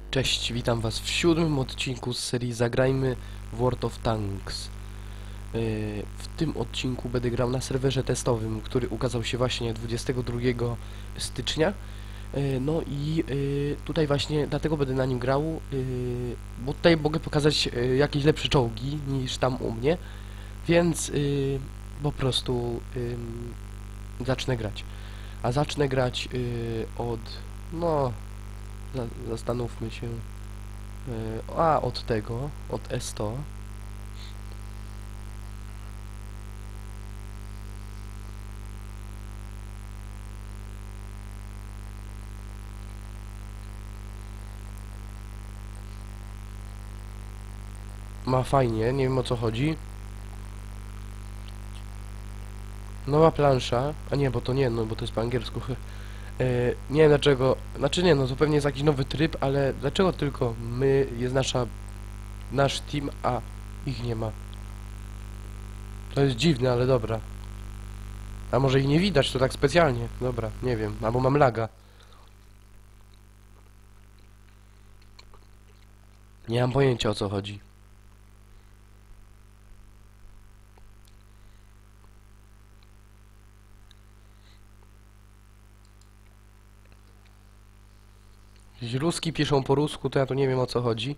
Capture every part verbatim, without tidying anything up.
Cześć, witam was w siódmym odcinku z serii Zagrajmy w World of Tanks. Yy, w tym odcinku będę grał na serwerze testowym, który ukazał się właśnie dwudziestego drugiego stycznia. Yy, no i yy, tutaj właśnie dlatego będę na nim grał, yy, bo tutaj mogę pokazać yy, jakieś lepsze czołgi niż tam u mnie, więc yy, po prostu yy, zacznę grać. A zacznę grać yy, od... no... Zastanówmy się. A, od tego, od S sto. Ma fajnie, nie wiem o co chodzi. Nowa plansza, a nie, bo to nie, no bo to jest po angielsku. Yy, nie wiem dlaczego, znaczy nie, no to pewnie jest jakiś nowy tryb, ale dlaczego tylko my, jest nasza, nasz team, a ich nie ma? To jest dziwne, ale dobra. A może ich nie widać, to tak specjalnie, dobra, nie wiem, albo mam laga. Nie mam pojęcia o co chodzi. Jeśli Ruski piszą po rusku, to ja to nie wiem o co chodzi.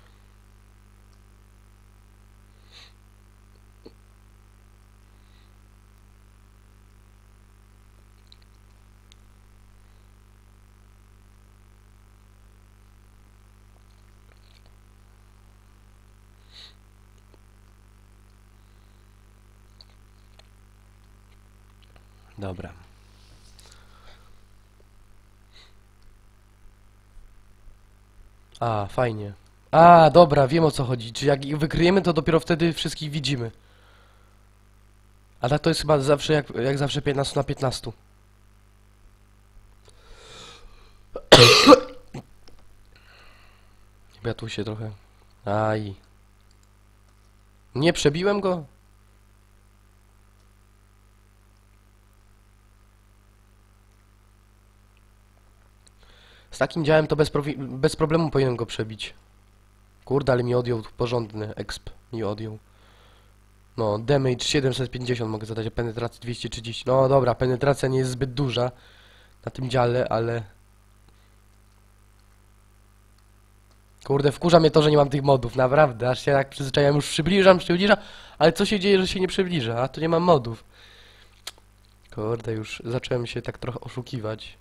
Dobra. A, fajnie. A, dobra, wiem o co chodzi. Czy jak ich wykryjemy, to dopiero wtedy wszystkich widzimy. A tak to jest chyba zawsze jak, jak zawsze piętnaście na piętnaście. Ja tu się trochę... Aj. Nie przebiłem go? Z takim działem to bez, bez problemu powinienem go przebić. Kurde, ale mi odjął porządny exp. Mi odjął. No, damage siedemset pięćdziesiąt mogę zadać, a penetracja dwieście trzydzieści. No dobra, penetracja nie jest zbyt duża na tym dziale, ale... Kurde, wkurza mnie to, że nie mam tych modów, naprawdę. Aż się tak przyzwyczaiłem, już przybliżam, przybliżam, ale co się dzieje, że się nie przybliża? A to nie mam modów. Kurde, już zacząłem się tak trochę oszukiwać.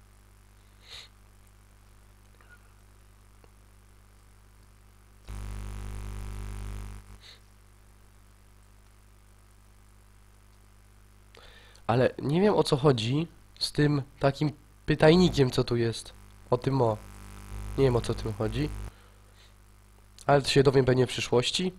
Ale nie wiem o co chodzi z tym takim pytajnikiem, co tu jest. O tym o. Nie wiem o co tym chodzi. Ale to się dowiem pewnie w przyszłości.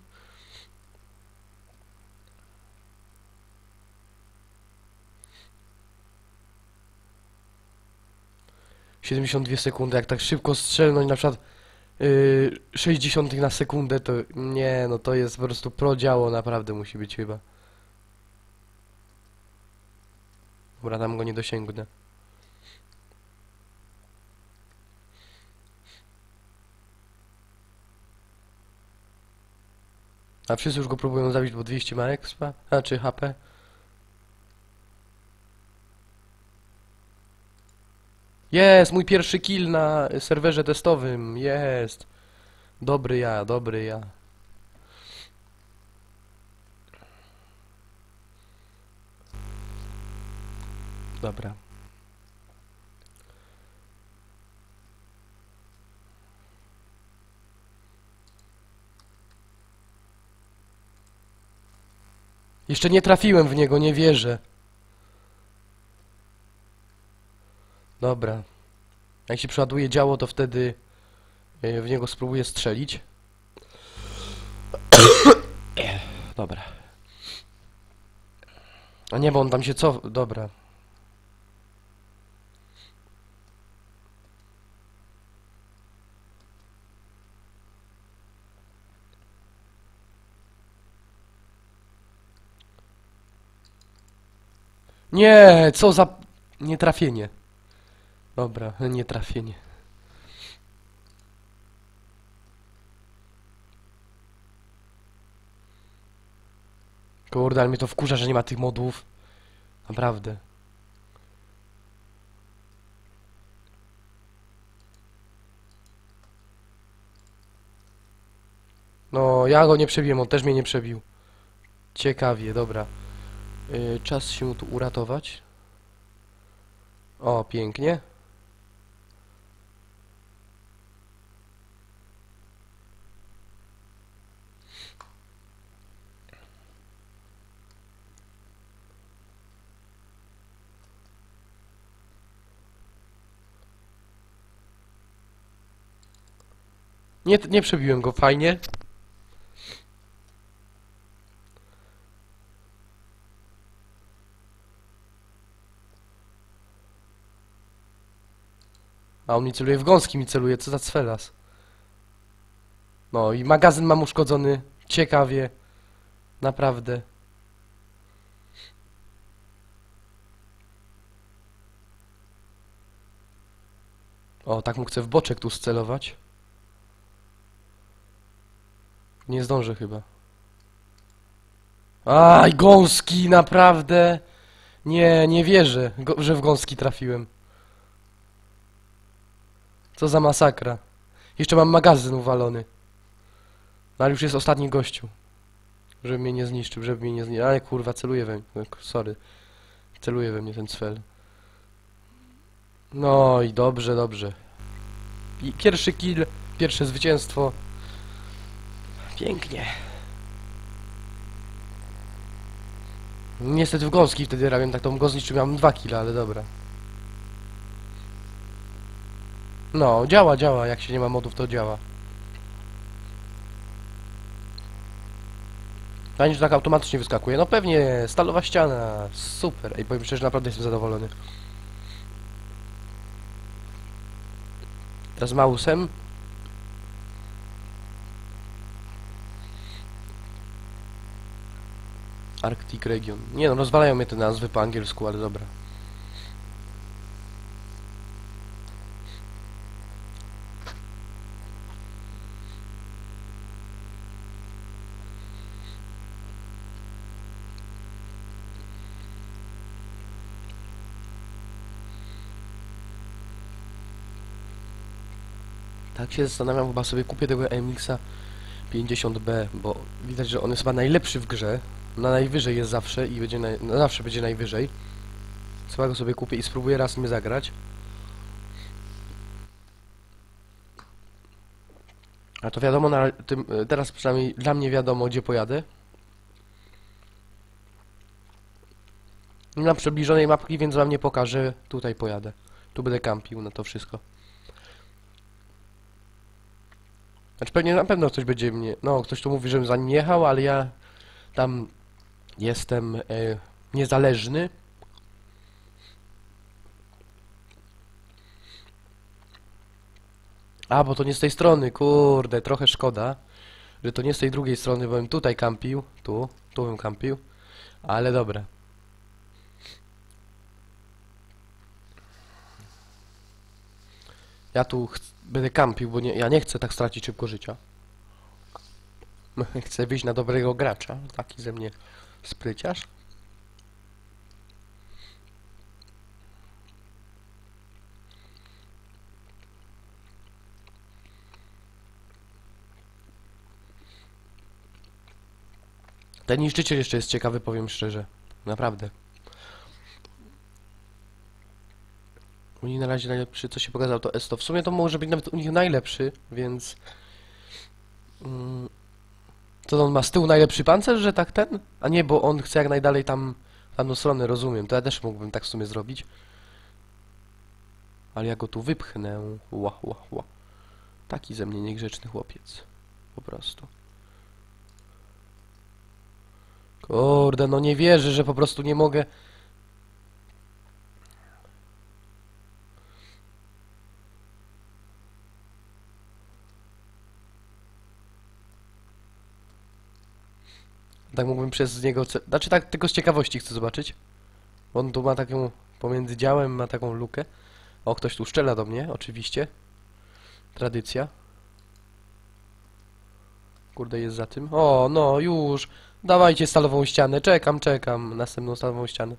siedemdziesiąt dwie sekundy, jak tak szybko strzelnąć, na przykład yy, sześćdziesiąt na sekundę, to nie, no to jest po prostu pro działo, naprawdę musi być chyba. Dobra, tam go nie dosięgnę. A wszyscy już go próbują zabić, bo dwieście ma expa, a czy H P. Jest, mój pierwszy kill na serwerze testowym, jest. Dobry ja, dobry ja. Dobra. Jeszcze nie trafiłem w niego, nie wierzę. Dobra. Jak się przeładuje działo, to wtedy w niego spróbuję strzelić. Dobra. A nie, bo on tam się co... Dobra. Nie, co za... Nietrafienie. Dobra, nietrafienie. Kurde, ale mnie to wkurza, że nie ma tych modów. Naprawdę. No, ja go nie przebiłem, on też mnie nie przebił. Ciekawie, dobra. Yy, czas się tu uratować. O, pięknie. Nie, nie przebiłem go, fajnie. A on mi celuje w gąski, mi celuje, co za cwelas. No i magazyn mam uszkodzony. Ciekawie. Naprawdę. O, tak mu chcę w boczek tu scelować. Nie zdążę chyba. Aj, gąski, naprawdę. Nie, nie wierzę, go, że w gąski trafiłem. Co za masakra. Jeszcze mam magazyn uwalony. No ale już jest ostatni gościu. Żeby mnie nie zniszczył, żeby mnie nie zniszczył. Ale kurwa, celuje we mnie. Sorry. Celuje we mnie ten cfel. No i dobrze, dobrze. I pierwszy kill, pierwsze zwycięstwo. Pięknie. Niestety w gąski wtedy robiłem tak, to go zniszczył, miałem dwa killa, ale dobra. No, działa, działa, jak się nie ma modów, to działa. Fajnie, że tak automatycznie wyskakuje. No pewnie, stalowa ściana, super. Ej, powiem szczerze, naprawdę jestem zadowolony. Teraz małusem. Arctic Region. Nie no, rozwalają mnie te nazwy po angielsku, ale dobra. Tak się zastanawiam, chyba sobie kupię tego A M X pięćdziesiąt B, bo widać, że on jest chyba najlepszy w grze. Na najwyżej jest zawsze i będzie naj... no, zawsze będzie najwyżej. Chyba go sobie kupię i spróbuję raz mnie zagrać. A to wiadomo, na tym, teraz przynajmniej dla mnie wiadomo, gdzie pojadę. Nie mam przybliżonej mapki, więc wam nie pokażę. Tutaj pojadę. Tu będę kampił na to wszystko. Znaczy pewnie na pewno ktoś będzie mnie... No, ktoś tu mówi, żebym za nim jechał, ale ja tam jestem e, niezależny. A, bo to nie z tej strony, kurde, trochę szkoda, że to nie z tej drugiej strony, bo bym tutaj kampił, tu, tu bym kampił, ale dobra. Ja tu będę kampił, bo nie, ja nie chcę tak stracić szybko życia. Chcę wyjść na dobrego gracza, taki ze mnie spryciarz. Ten niszczyciel jeszcze jest ciekawy, powiem szczerze. Naprawdę. U nich na razie najlepszy, co się pokazał, to Esto. W sumie to może być nawet u nich najlepszy, więc... Mm, to on ma z tyłu najlepszy pancerz, że tak ten? A nie, bo on chce jak najdalej tam w tamtą stronę, rozumiem. To ja też mógłbym tak w sumie zrobić. Ale ja go tu wypchnę. Ła, ła, ła. Taki ze mnie niegrzeczny chłopiec. Po prostu. Kurde, no nie wierzę, że po prostu nie mogę... Tak mógłbym przez niego... Znaczy tak, tylko z ciekawości chcę zobaczyć. On tu ma taką... Pomiędzy działem ma taką lukę. O, ktoś tu szczela do mnie, oczywiście. Tradycja. Kurde, jest za tym. O, no, już. Dawajcie stalową ścianę. Czekam, czekam. Następną stalową ścianę.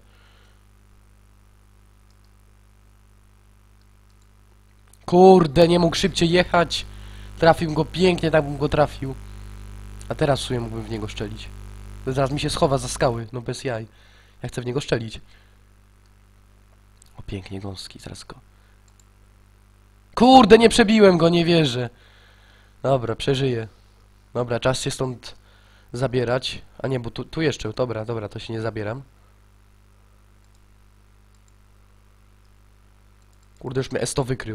Kurde, nie mógł szybciej jechać. Trafił go pięknie, tak bym go trafił. A teraz w sumie mógłbym w niego szczelić. Zaraz mi się schowa za skały, no bez jaj. Ja chcę w niego szczelić. O, pięknie gąski, zaraz go. Kurde, nie przebiłem go, nie wierzę. Dobra, przeżyję. Dobra, czas się stąd zabierać. A nie, bo tu, tu jeszcze, dobra, dobra, to się nie zabieram. Kurde, już mnie S sto wykrył.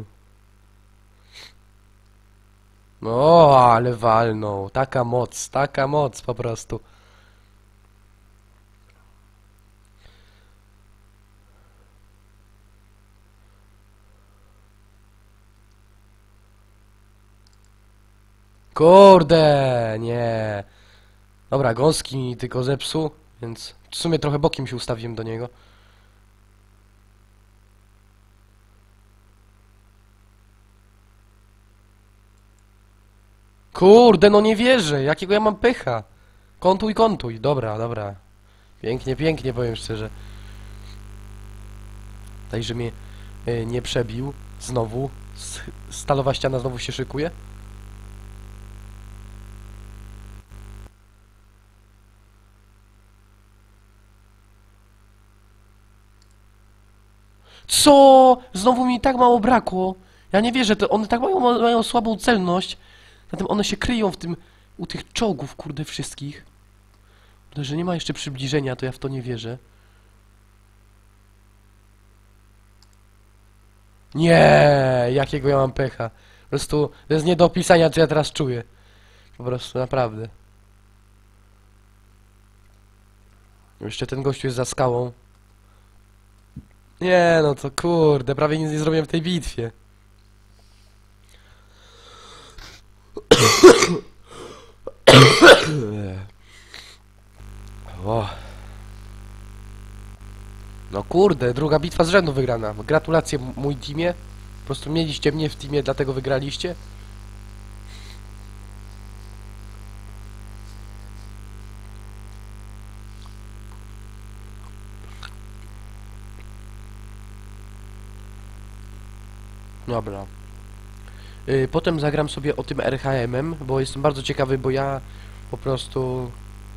O, ale walnął. Taka moc, taka moc po prostu. Kurde, nie. Dobra, gąski mi tylko zepsuł, więc w sumie trochę bokiem się ustawiłem do niego. Kurde, no nie wierzę, jakiego ja mam pecha. Kontuj, kontuj, dobra, dobra. Pięknie, pięknie, powiem szczerze. Tutaj, że mnie y, nie przebił. Znowu. S stalowa ściana znowu się szykuje. Co? Znowu mi tak mało brakło. Ja nie wierzę, to one tak mają, mają słabą celność. Zatem one się kryją w tym, u tych czołgów, kurde, wszystkich. Ale że nie ma jeszcze przybliżenia, to ja w to nie wierzę. Nie, jakiego ja mam pecha. Po prostu, to jest nie do opisania, co ja teraz czuję. Po prostu, naprawdę. Jeszcze ten gościu jest za skałą. Nie, no to kurde, prawie nic nie zrobiłem w tej bitwie. O. No kurde, druga bitwa z rzędu wygrana. Gratulacje mój teamie. Po prostu mieliście mnie w teamie, dlatego wygraliście. Dobra. Yy, potem zagram sobie o tym R H M-em, bo jestem bardzo ciekawy, bo ja po prostu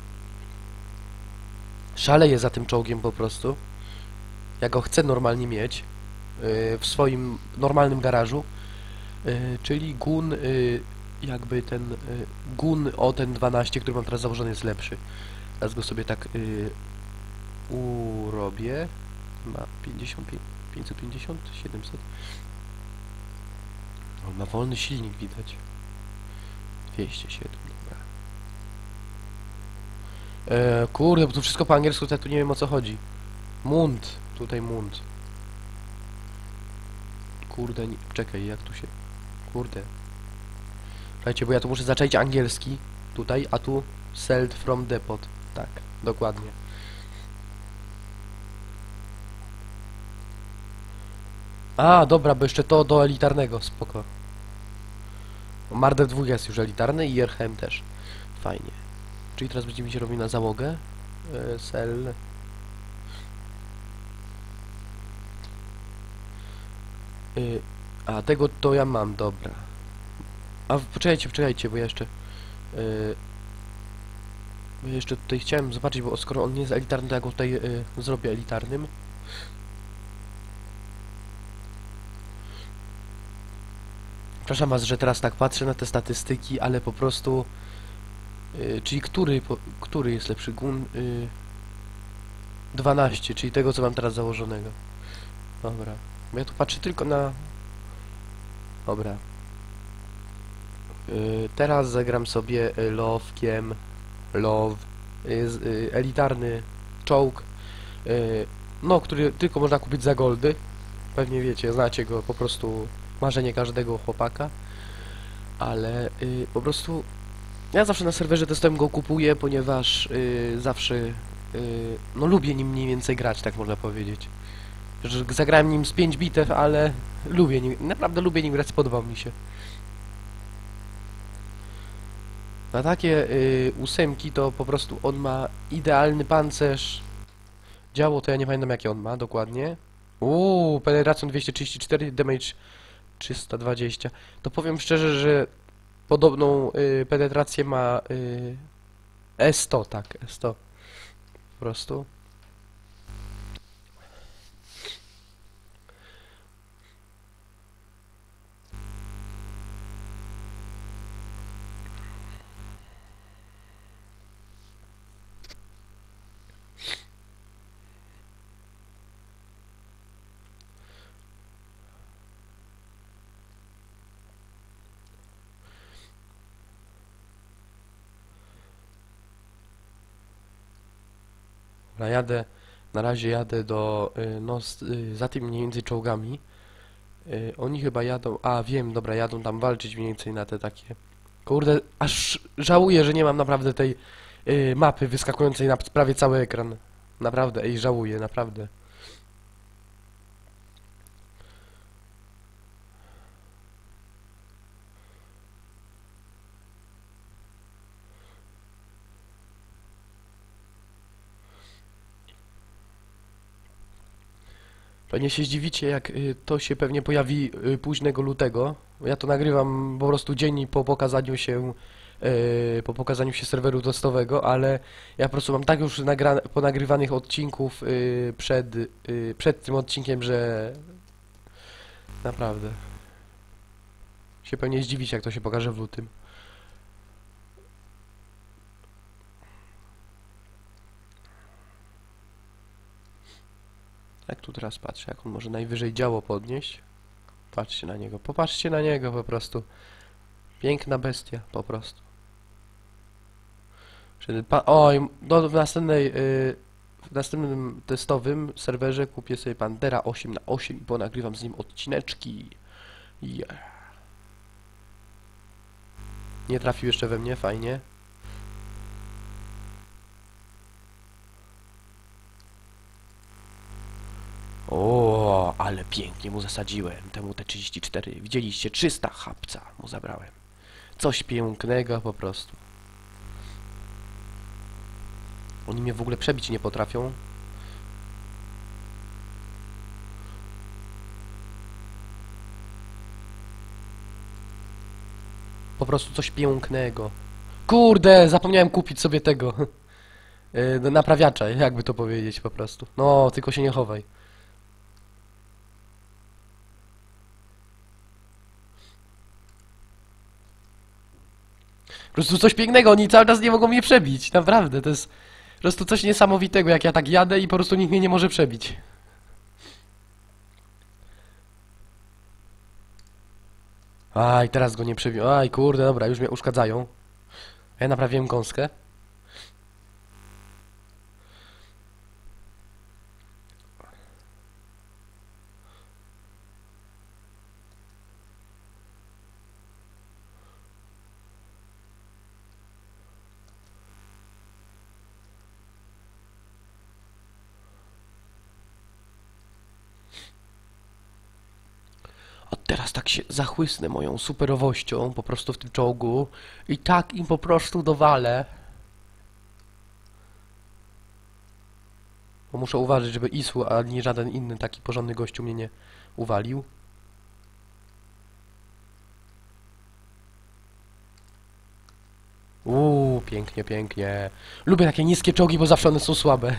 szaleję za tym czołgiem po prostu. Ja go chcę normalnie mieć yy, w swoim normalnym garażu. Yy, czyli gun, yy, jakby ten yy, gun o ten dwanaście, który mam teraz założony, jest lepszy. Teraz go sobie tak yy, urobię. Ma pięćdziesiąt, pięćset pięćdziesiąt, siedemset. On ma wolny silnik, widać. dwieście siedem, dobra. Eee, kurde, bo tu wszystko po angielsku, to ja tu nie wiem, o co chodzi. Mund, tutaj mund. Kurde, nie, czekaj, jak tu się... Kurde. Słuchajcie, bo ja tu muszę zacząć angielski. Tutaj, a tu sold from depot. Tak, dokładnie. A, dobra, bo jeszcze to do elitarnego, spoko. Marder dwa jest już elitarny i R H M też. Fajnie. Czyli teraz będziemy się robić na załogę. Yy, sell. Yy, a, tego to ja mam, dobra. A, poczekajcie, poczekajcie, bo ja jeszcze... Yy, bo ja jeszcze tutaj chciałem zobaczyć, bo skoro on nie jest elitarny, to ja go tutaj yy, zrobię elitarnym. Przepraszam was, że teraz tak patrzę na te statystyki, ale po prostu... Yy, czyli który, po, który jest lepszy? Gun... Yy, dwanaście, czyli tego, co mam teraz założonego. Dobra. Bo ja tu patrzę tylko na... Dobra. Yy, teraz zagram sobie yy, Lowkiem. Love. Yy, yy, elitarny czołg. Yy, no, który tylko można kupić za goldy. Pewnie wiecie, znacie go, po prostu marzenie każdego chłopaka. Ale yy, po prostu ja zawsze na serwerze testowym go kupuję, ponieważ yy, zawsze yy, no lubię nim mniej więcej grać, tak można powiedzieć. Że zagrałem nim z pięć bitew, ale lubię nim, naprawdę lubię nim grać, podoba mi się. Na takie y, ósemki to po prostu on ma idealny pancerz. Działo to ja nie pamiętam jakie on ma dokładnie. Uuu, penetracją dwieście trzydzieści cztery, damage trzysta dwadzieścia. To powiem szczerze, że podobną y, penetrację ma y, E sto, tak, E sto. Po prostu. Dobra, jadę, na razie jadę do, y, no, z, y, za tym mniej więcej czołgami. Y, oni chyba jadą, a wiem, dobra, jadą tam walczyć mniej więcej na te takie. Kurde, aż żałuję, że nie mam naprawdę tej y, mapy wyskakującej na prawie cały ekran. Naprawdę, ej, żałuję, naprawdę. Pewnie się zdziwicie, jak y, to się pewnie pojawi y, późnego lutego. Ja to nagrywam po prostu dzień po pokazaniu się y, po pokazaniu się serweru testowego, ale ja po prostu mam tak już nagra ponagrywanych odcinków y, przed, y, przed tym odcinkiem, że naprawdę się pewnie zdziwicie, jak to się pokaże w lutym. Jak tu teraz patrzę, jak on może najwyżej działo podnieść. Patrzcie na niego, popatrzcie na niego po prostu. Piękna bestia, po prostu. Czyli pa Oj, do, w następnej, yy, w następnym testowym serwerze kupię sobie Pantera osiem na osiem i ponagrywam z nim odcineczki. Yeah. Nie trafił jeszcze we mnie, fajnie. O, ale pięknie mu zasadziłem temu T trzydzieści cztery. Widzieliście, trzysta chapca mu zabrałem. Coś pięknego po prostu. Oni mnie w ogóle przebić nie potrafią. Po prostu coś pięknego. Kurde, zapomniałem kupić sobie tego. Yy, naprawiacza, jakby to powiedzieć po prostu. No, tylko się nie chowaj. Po prostu coś pięknego, oni cały czas nie mogą mnie przebić. Naprawdę, to jest po prostu coś niesamowitego, jak ja tak jadę i po prostu nikt mnie nie może przebić. Aj, teraz go nie przebił. Aj, kurde, dobra, już mnie uszkadzają. Ja naprawiłem gąskę. Od teraz tak się zachłysnę moją superowością po prostu w tym czołgu i tak im po prostu dowalę. Bo muszę uważać, żeby Isł, ani żaden inny taki porządny gościu mnie nie uwalił. Uuu, pięknie, pięknie. Lubię takie niskie czołgi, bo zawsze one są słabe.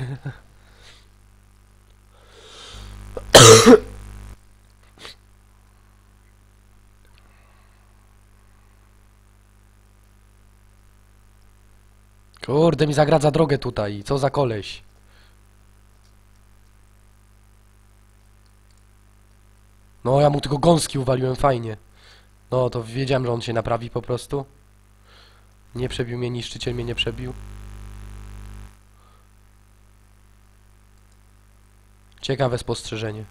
Kurde, mi zagradza drogę tutaj. Co za koleś. No, ja mu tylko gąski uwaliłem, fajnie. No, to wiedziałem, że on się naprawi po prostu. Nie przebił mnie, niszczyciel mnie nie przebił. Ciekawe spostrzeżenie.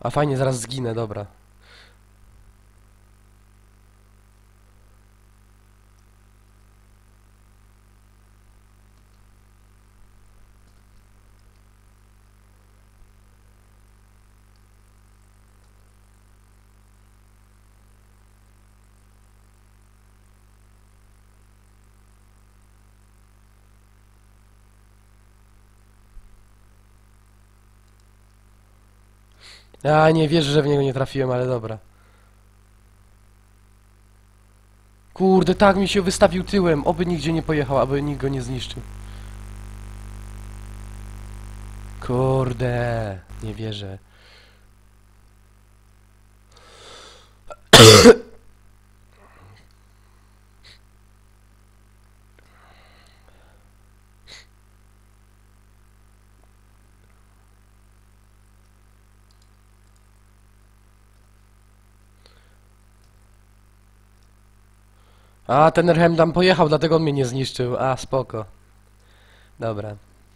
A fajnie, zaraz zginę, dobra. Ja nie wierzę, że w niego nie trafiłem, ale dobra. Kurde, tak mi się wystawił tyłem. Oby nigdzie nie pojechał, aby nikt go nie zniszczył. Kurde, nie wierzę. A, ten Erhem tam pojechał, dlatego on mnie nie zniszczył. A, spoko. Dobra.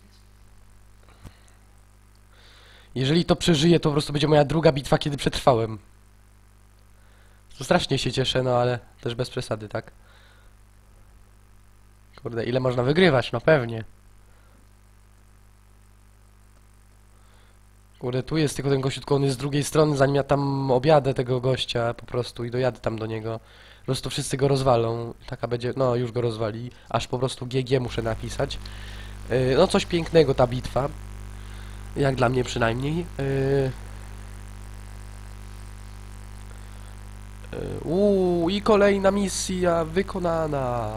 Jeżeli to przeżyję, to po prostu będzie moja druga bitwa, kiedy przetrwałem. To strasznie się cieszę, no ale też bez przesady, tak? Kurde, ile można wygrywać? No pewnie. Kurde, tu jest tylko ten gościu, tylko on jest z drugiej strony, zanim ja tam objadę tego gościa po prostu i dojadę tam do niego. Po prostu wszyscy go rozwalą. Taka będzie, no już go rozwali, aż po prostu G G muszę napisać. Yy, no coś pięknego ta bitwa. Jak dla mnie przynajmniej. Yy... Yy, Uuu, i kolejna misja wykonana.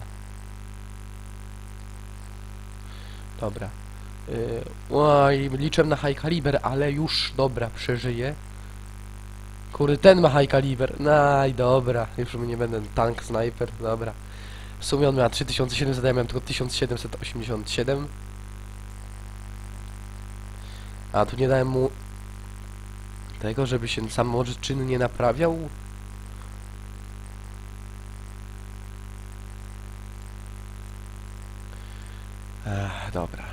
Dobra. Yy, oj, liczę na high caliber, ale już, dobra, przeżyję. Kurde, ten ma high caliber. Naj, dobra, już nie będę tank sniper, dobra. W sumie on miał trzy tysiące siedemset, a ja miałem tylko tysiąc siedemset osiemdziesiąt siedem. A tu nie dałem mu tego, żeby się samoczynnie naprawiał. Ech, dobra.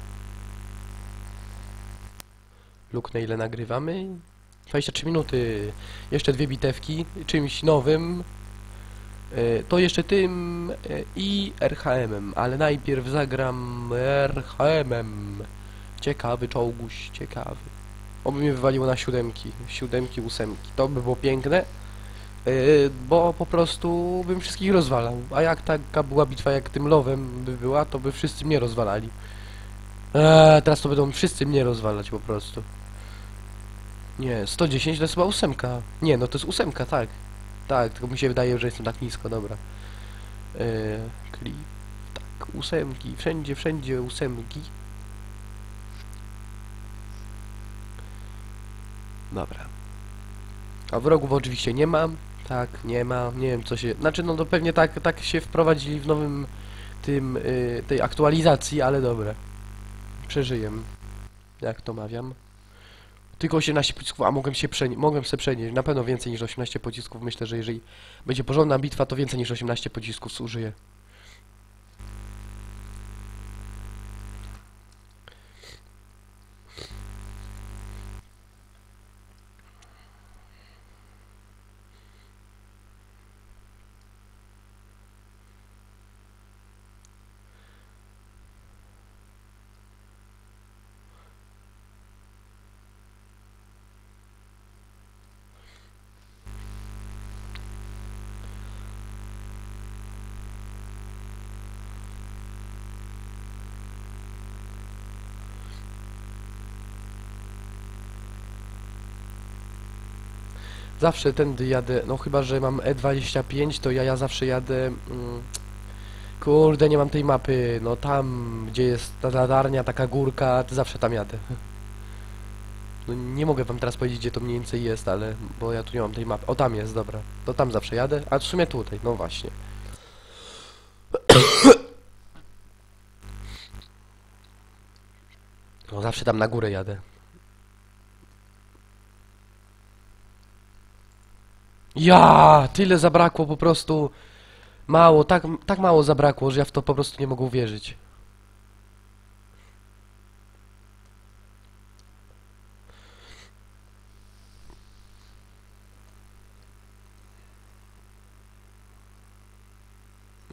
Luk, na ile nagrywamy? dwadzieścia trzy minuty. Jeszcze dwie bitewki. Czymś nowym. Yy, to jeszcze tym yy, i R H M-em. Ale najpierw zagram R H M-em. Ciekawy czołguś, ciekawy. Oby mnie wywaliło na siódemki. Siódemki, ósemki. To by było piękne. Yy, bo po prostu bym wszystkich rozwalał. A jak taka była bitwa jak tym lowem by była, to by wszyscy mnie rozwalali. Eee, teraz to będą wszyscy mnie rozwalać po prostu. Nie, sto dziesięć to jest chyba ósemka. Nie, no to jest ósemka, tak. Tak, tylko mi się wydaje, że jestem tak nisko, dobra. Eee, klip. Tak, ósemki. Wszędzie, wszędzie ósemki. Dobra. A wrogów oczywiście nie ma. Tak, nie ma. Nie wiem co się... Znaczy, no to pewnie tak, tak się wprowadzili w nowym tym, yy, tej aktualizacji, ale dobra. Przeżyję. Jak to mawiam. Tylko osiemnaście pocisków, a mogłem się przenieść, mogłem sobie przenieść. Na pewno więcej niż osiemnaście pocisków. Myślę, że jeżeli będzie porządna bitwa, to więcej niż osiemnaście pocisków zużyję. Zawsze tędy jadę, no chyba, że mam E dwadzieścia pięć, to ja, ja zawsze jadę... Mm, kurde, nie mam tej mapy, no tam, gdzie jest ta latarnia, taka górka, to zawsze tam jadę. No nie mogę wam teraz powiedzieć, gdzie to mniej więcej jest, ale... bo ja tu nie mam tej mapy. O, tam jest, dobra. To tam zawsze jadę, a w sumie tutaj, no właśnie. No zawsze tam na górę jadę. Ja, tyle zabrakło po prostu. Mało, tak, tak mało zabrakło, że ja w to po prostu nie mogę uwierzyć.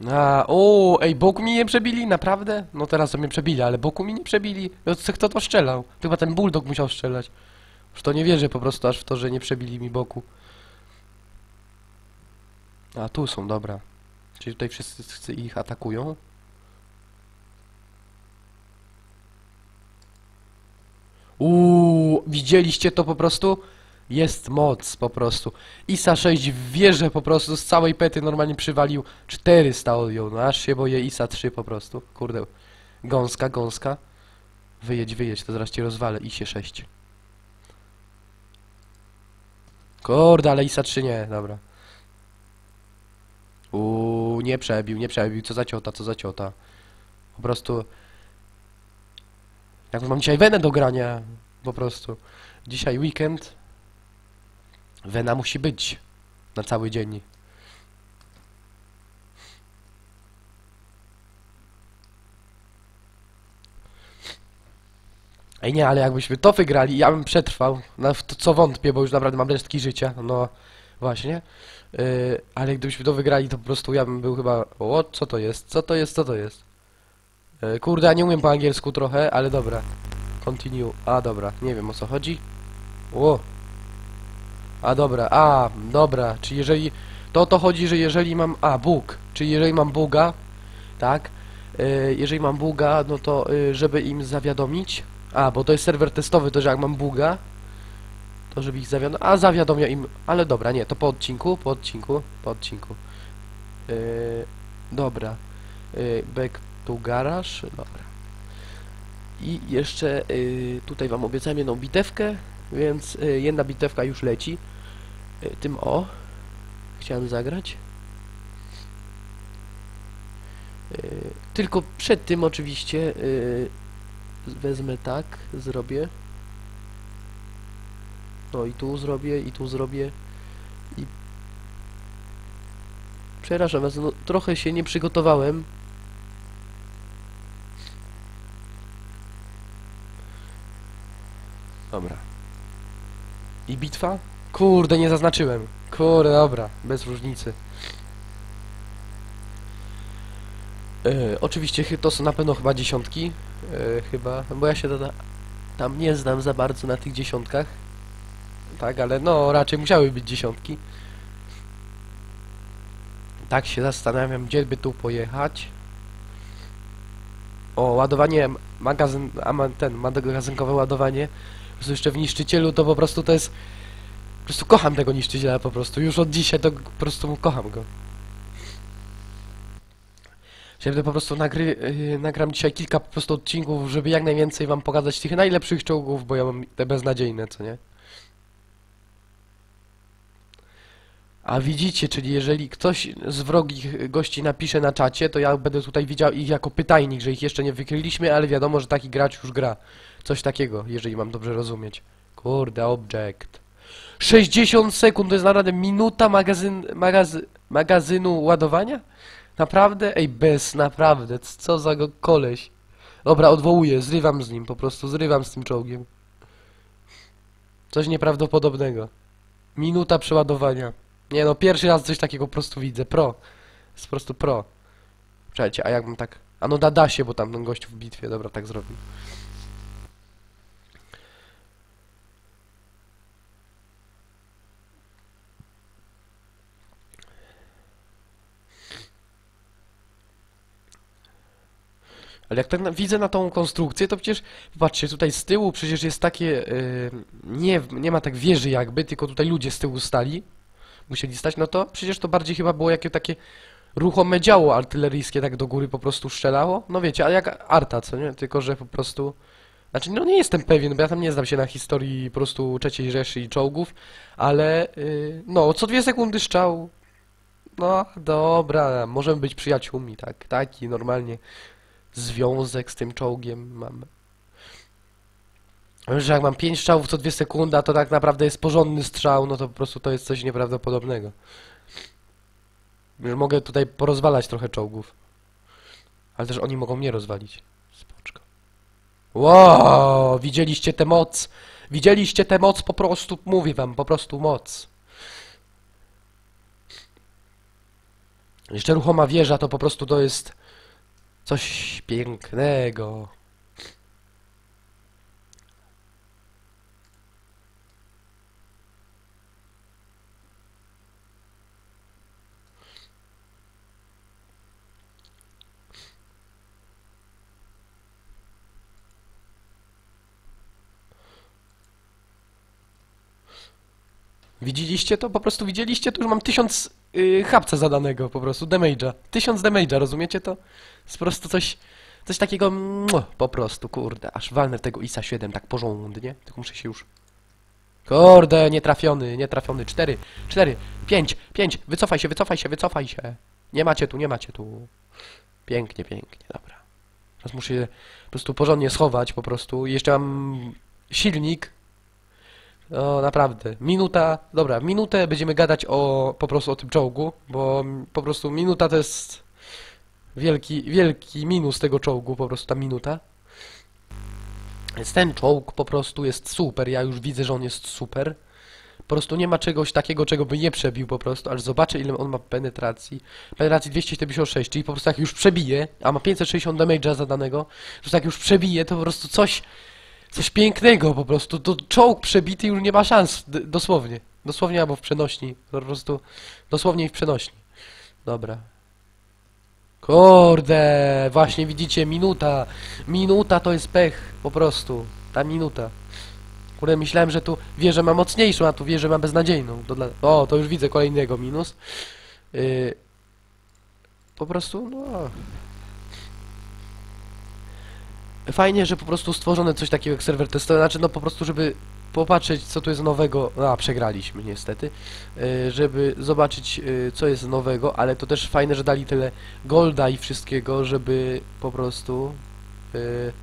A, o, ej, boku mi nie przebili, naprawdę? No teraz to mnie przebili, ale boku mi nie przebili. No co, kto to strzelał? Chyba ten bulldog musiał strzelać. Już to nie wierzę po prostu aż w to, że nie przebili mi boku. A, tu są, dobra. Czyli tutaj wszyscy ich atakują. Uuu, widzieliście to po prostu? Jest moc po prostu. Isa sześć w wieżę po prostu z całej pety normalnie przywalił czterysta odjął. No aż się boję Isa trzy po prostu. Kurde. Gąska, gąska. Wyjedź, wyjedź, to zaraz cię rozwalę. Isie sześć. Kurde, ale Isa trzy nie, dobra. Uuu, nie przebił, nie przebił. Co za ciota, co za ciota. Po prostu... Jak mam dzisiaj wenę do grania. Po prostu. Dzisiaj weekend. Wena musi być. Na cały dzień. Ej nie, ale jakbyśmy to wygrali, ja bym przetrwał. No, w to co wątpię, bo już naprawdę mam resztki życia. No właśnie. Yy, ale gdybyśmy to wygrali, to po prostu ja bym był chyba... O, co to jest? Co to jest? Co to jest? Yy, kurde, ja nie umiem po angielsku trochę, ale dobra. Continue. A, dobra. Nie wiem o co chodzi. O. A, dobra. A, dobra. Czy jeżeli... To o to chodzi, że jeżeli mam... A, bug. Czyli jeżeli mam buga, tak? Yy, jeżeli mam buga, no to yy, żeby im zawiadomić... A, bo to jest serwer testowy, to że jak mam buga, to żeby ich zawiadomić... A, zawiadomia im... Ale dobra, nie, to po odcinku, po odcinku, po odcinku. Yy, dobra. Yy, back to garage. Dobra. I jeszcze yy, tutaj wam obiecałem jedną bitewkę, więc yy, jedna bitewka już leci. Yy, tym o. Chciałem zagrać. Yy, tylko przed tym oczywiście yy, wezmę tak, zrobię. No i tu zrobię, i tu zrobię. I... Przepraszam was, no trochę się nie przygotowałem. Dobra. I bitwa? Kurde, nie zaznaczyłem. Kurde, dobra, bez różnicy. Yy, oczywiście to są na pewno chyba dziesiątki. Yy, chyba, bo ja się to tam nie znam za bardzo na tych dziesiątkach. Tak, ale no raczej musiały być dziesiątki. Tak się zastanawiam, gdzie by tu pojechać. O, ładowanie, magazyn, a ten, magazynkowe ładowanie. Po prostu jeszcze w niszczycielu to po prostu to jest... Po prostu kocham tego niszczyciela po prostu. Już od dzisiaj to po prostu kocham go. Żeby po prostu nagry, yy, nagram dzisiaj kilka po prostu odcinków, żeby jak najwięcej wam pokazać tych najlepszych czołgów, bo ja mam te beznadziejne, co nie? A widzicie, czyli jeżeli ktoś z wrogich gości napisze na czacie, to ja będę tutaj widział ich jako pytajnik, że ich jeszcze nie wykryliśmy, ale wiadomo, że taki gracz już gra. Coś takiego, jeżeli mam dobrze rozumieć. Kurde, object. sześćdziesiąt sekund, to jest naprawdę minuta magazyn, magazy, magazynu ładowania? Naprawdę? Ej, bez, naprawdę, co za go koleś. Dobra, odwołuję, zrywam z nim, po prostu zrywam z tym czołgiem. Coś nieprawdopodobnego. Minuta przeładowania. Nie no, pierwszy raz coś takiego po prostu widzę. Pro. Jest po prostu pro. Czekajcie, a jak mam tak... A no da, da się, bo tam ten gościu w bitwie, dobra, tak zrobił. Ale jak tak na, widzę na tą konstrukcję, to przecież... Patrzcie, tutaj z tyłu przecież jest takie... Yy, nie, nie ma tak wieży jakby, tylko tutaj ludzie z tyłu stali. Musieli stać, no to przecież to bardziej chyba było jakieś takie... ruchome działo artyleryjskie tak do góry po prostu strzelało. No wiecie, a jak arta, co nie? Tylko, że po prostu... Znaczy, no nie jestem pewien, bo ja tam nie znam się na historii po prostu trzeciej Rzeszy i czołgów, ale... Yy, no, co dwie sekundy strzał. No, dobra, możemy być przyjaciółmi, tak, taki normalnie związek z tym czołgiem mamy. Że jak mam pięć strzałów co dwie sekundy, a to tak naprawdę jest porządny strzał, no to po prostu to jest coś nieprawdopodobnego. Już mogę tutaj porozwalać trochę czołgów. Ale też oni mogą mnie rozwalić. Spoczko. Wow, widzieliście tę moc? Widzieliście tę moc? Po prostu, mówię wam, po prostu moc. Jeszcze ruchoma wieża to po prostu to jest coś pięknego. Widzieliście to? Po prostu widzieliście to? Już mam tysiąc yy, hapca zadanego po prostu, damage'a. Tysiąc damage'a, rozumiecie to? Jest po prostu coś, coś takiego, mua, po prostu, kurde. Aż walnę w tego ISA siedem tak porządnie. Tylko muszę się już... Kurde, nietrafiony, nietrafiony. Cztery, cztery, pięć, pięć. Wycofaj się, wycofaj się, wycofaj się. Nie macie tu, nie macie tu. Pięknie, pięknie, dobra. Teraz muszę je po prostu porządnie schować po prostu. I jeszcze mam silnik. O, naprawdę. Minuta, dobra, minutę będziemy gadać o, po prostu o tym czołgu, bo po prostu minuta to jest wielki, wielki minus tego czołgu, po prostu ta minuta. Więc ten czołg po prostu jest super, ja już widzę, że on jest super. Po prostu nie ma czegoś takiego, czego by nie przebił po prostu, aż zobaczę ile on ma penetracji. Penetracji dwieście siedemdziesiąt sześć, czyli po prostu jak już przebije, a ma pięćset sześćdziesiąt damage'a zadanego, że jak już przebije, to po prostu coś... Coś pięknego po prostu, to czołg przebity już nie ma szans, d dosłownie. Dosłownie albo w przenośni, po prostu dosłownie i w przenośni. Dobra. Kurde, właśnie widzicie, minuta. Minuta to jest pech, po prostu. Ta minuta. Kurde, myślałem, że tu wieżę ma mocniejszą, a tu wieżę ma beznadziejną. To dla... O, to już widzę kolejnego minus. Yy... Po prostu, no... Fajnie, że po prostu stworzone coś takiego jak serwer testowy, znaczy no po prostu, żeby popatrzeć co tu jest nowego, a przegraliśmy niestety, yy, żeby zobaczyć yy, co jest nowego, ale to też fajne, że dali tyle golda i wszystkiego, żeby po prostu yy,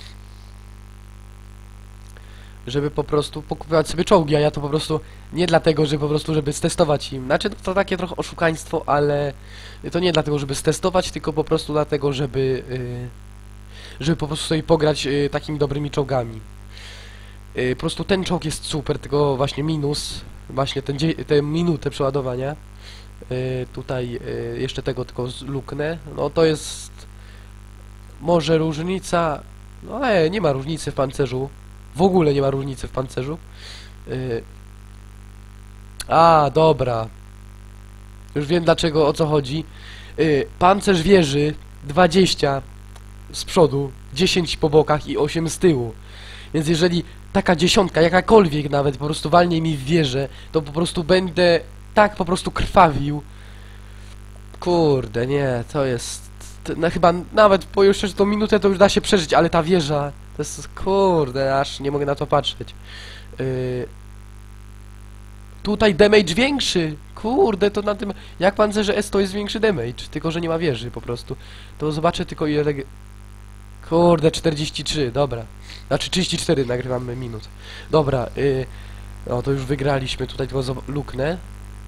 żeby po prostu pokupować sobie czołgi, a ja to po prostu nie dlatego, że po prostu, żeby stestować im, znaczy to, to takie trochę oszukaństwo, ale to nie dlatego, żeby stestować, tylko po prostu dlatego, żeby yy, żeby po prostu sobie pograć y, takimi dobrymi czołgami. Y, po prostu ten czołg jest super, tylko właśnie minus, właśnie ten tę minutę przeładowania. Y, tutaj y, jeszcze tego tylko luknę. No to jest może różnica, no ale nie ma różnicy w pancerzu. W ogóle nie ma różnicy w pancerzu. Y, a, dobra. Już wiem dlaczego, o co chodzi. Y, pancerz wieży dwadzieścia z przodu, dziesięć po bokach i osiem z tyłu. Więc jeżeli taka dziesiątka, jakakolwiek nawet, po prostu walnie mi w wieżę, to po prostu będę tak po prostu krwawił. Kurde, nie, to jest... No chyba nawet po jeszcze tą minutę to już da się przeżyć, ale ta wieża... To jest... Kurde, aż nie mogę na to patrzeć. Yy... Tutaj damage większy! Kurde, to na tym... Jak pancerze S to jest większy damage, tylko że nie ma wieży po prostu. To zobaczę tylko ile... Kurde, czterdzieści trzy, dobra. Znaczy trzydzieści cztery nagrywamy minut. Dobra, yy, no to już wygraliśmy, tutaj tylko luknę.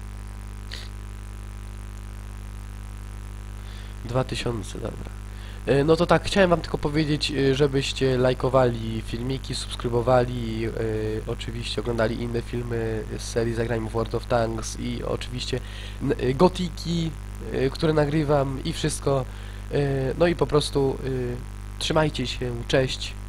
dwa tysiące, dobra. Yy, no to tak, chciałem wam tylko powiedzieć, yy, żebyście lajkowali filmiki, subskrybowali, yy, oczywiście oglądali inne filmy z serii Zagrajmy w World of Tanks i oczywiście yy, gotiki, yy, które nagrywam i wszystko. Yy, no i po prostu... Yy, Trzymajcie się, cześć.